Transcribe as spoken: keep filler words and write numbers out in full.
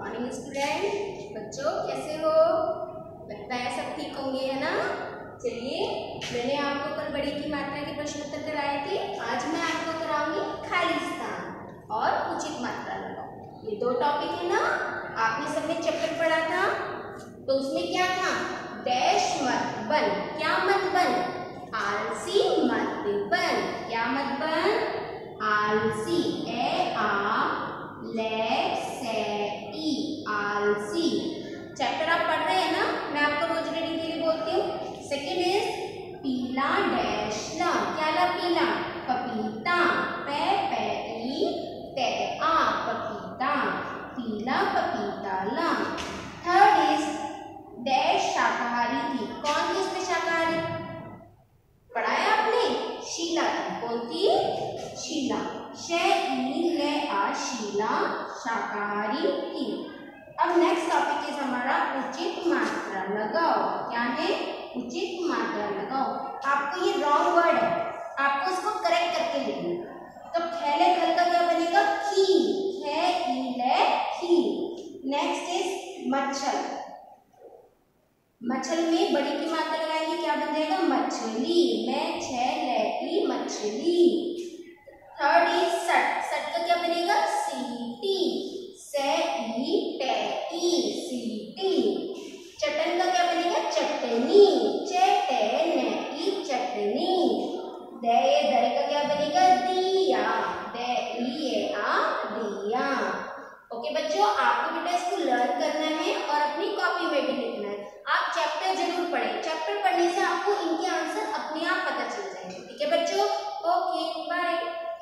Morning student. बच्चों कैसे हो? लगता है सब ठीक होंगे, है ना? चलिए, मैंने आपको कल बड़ी की मात्रा के प्रश्न उत्तर कराए थे। आज मैं आपको कराऊंगी खाली स्थान और उचित मात्रा लगाओ। ये दो टॉपिक है ना, आपने सबने चैप्टर पढ़ा था, तो उसमें क्या था? डैश मत बन। क्या मत बन? आलसी मत बन। क्या मत बन? आलसी। ए आ ले से ई, आलसी। चैप्टर आप पढ़ रहे हैं ना, मैं आपको रोज रीडिंग के लिए बोलती हूँ। सेकेंड इज पीला डैश ला। क्या ला? पीला। पपीता। पे पे ई ते आ, पपीता। पीला पपीता ला। थर्ड इज डैश शाकाहारी थी। कौन थी इसमें शाकाहारी? पढ़ाया आपने? शीला थी। कौन थी? शीला। शे ई ले आ, शीला शाकाहारी थी। अब नेक्स्ट टॉपिक इज हमारा उचित मात्रा लगाओ। क्या है? उचित मात्रा लगाओ। आपको ये रॉन्ग वर्ड है, आपको इसको करेक्ट करके लिखना। तो खेले खल का क्या बनेगा? खी। खे ई ले खी। Next is मच्छल। मच्छल में बड़ी की मात्रा लगाएंगे, क्या बन जाएगा? मछली। मैं छे ले ई, मछली। थर्ड इज सट। सट का क्या बनेगा? सीटी। से ई टे ई, सीटी। चटन का क्या बनेगा? चटनी। चे टे ने ई, चटनी। दे दे का क्या बनेगा? दिया। दे ई आ, दिया। ओके बच्चों, आपको बेटा इसको लर्न करना है और अपनी कॉपी में भी लिखना है। आप चैप्टर जरूर पढ़ें। चैप्टर पढ़ने से आपको इनके आंसर अपने आप पता चल जाएंगे। ठीक है बच्चों? Okay bye.